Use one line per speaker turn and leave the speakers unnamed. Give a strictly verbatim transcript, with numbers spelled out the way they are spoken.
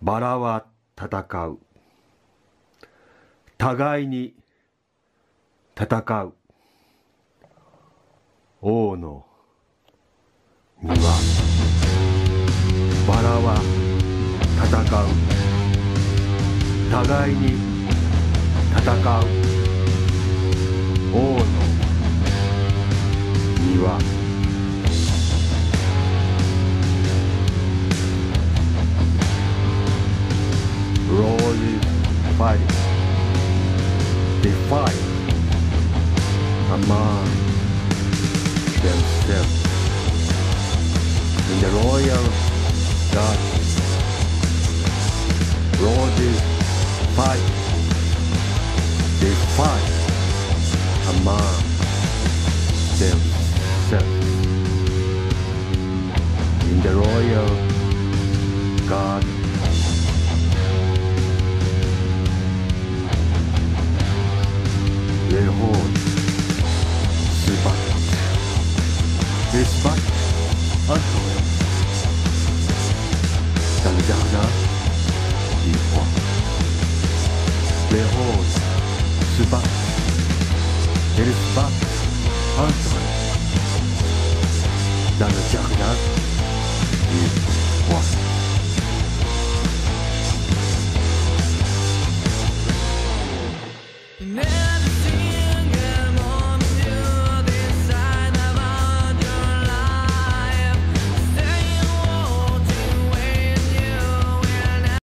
バラは戦う。互いに戦う。王の庭。バラは戦う。互いに戦う。王の庭。Roses fighting. They fight among themselves in the royal garden. Roses fight. They fight among themselves in the royal garden. Their horns spat. They spat unto him. Tanjana before. Their horns spat. They spat unto him. Tanjana before.